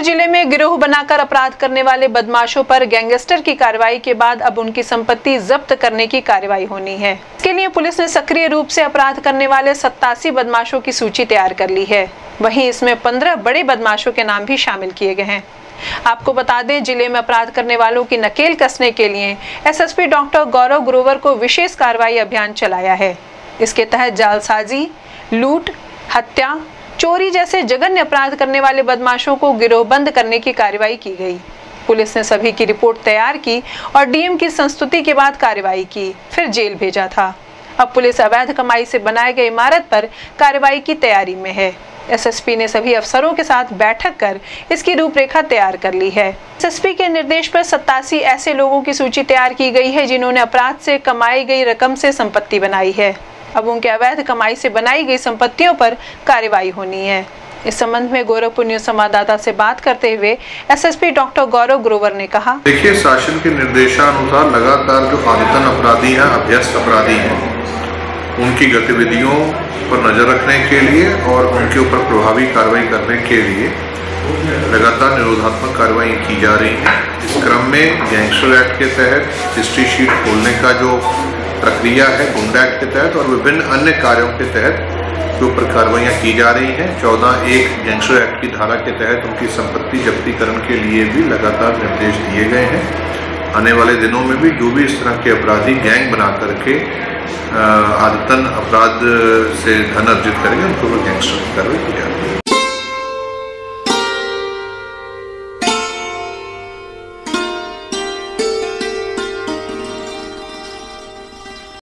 जिले में गिरोह बनाकर अपराध करने वाले बदमाशों पर गैंगस्टर की कार्रवाई के बाद अब उनकी संपत्ति जब्त करने की कार्रवाई होनी है। इसके लिए पुलिस ने सक्रिय रूप से अपराध करने वाले 87 बदमाशों की सूची तैयार कर ली है। वहीं इसमें 15 बड़े बदमाशों के नाम भी शामिल किए गए हैं। आपको बता दें, जिले में अपराध करने वालों की नकेल कसने के लिए एसएसपी डॉक्टर गौरव ग्रोवर को विशेष कार्रवाई अभियान चलाया है। इसके तहत जालसाजी, लूट, हत्या, चोरी जैसे जघन्य अपराध करने वाले बदमाशों को गिरोहबंद करने की कार्रवाई की गई। पुलिस ने सभी की रिपोर्ट तैयार की और डीएम की संस्तुति के बाद कार्रवाई की, फिर जेल भेजा था। अब पुलिस अवैध कमाई से बनाए गए इमारत पर कार्रवाई की तैयारी में है। एसएसपी ने सभी अफसरों के साथ बैठक कर इसकी रूपरेखा तैयार कर ली है। एसएसपी के निर्देश पर 87 ऐसे लोगों की सूची तैयार की गई है जिन्होंने अपराध से कमाई गई रकम से संपत्ति बनाई है। अब उनके अवैध कमाई से बनाई गई संपत्तियों पर कार्रवाई होनी है। इस संबंध में गोरखपुर न्यूज संवाददाता से बात करते हुए एसएसपी डॉक्टर गौरव ग्रोवर ने कहा, देखिए, शासन के निर्देशानुसार लगातार जो आदतन अपराधी हैं, अभ्यस्त अपराधी हैं, उनकी गतिविधियों पर नजर रखने के लिए और उनके ऊपर प्रभावी कार्रवाई करने के लिए लगातार निरोधात्मक कार्रवाई की जा रही है। इस क्रम में गैंगस्टर एक्ट के तहत हिस्ट्री शीट खोलने का जो प्रक्रिया है, गुंडा एक्ट के तहत और विभिन्न अन्य कार्यों के तहत जो ऊपर कार्रवाइयाँ की जा रही हैं। 14(1) गैंगस्टर एक्ट की धारा के तहत उनकी संपत्ति जब्तीकरण के लिए भी लगातार निर्देश दिए गए हैं। आने वाले दिनों में भी जो भी इस तरह के अपराधी गैंग बना करके आदतन अपराध से धन अर्जित करेंगे, उनको गैंगस्टर की कार्रवाई की जाएगी।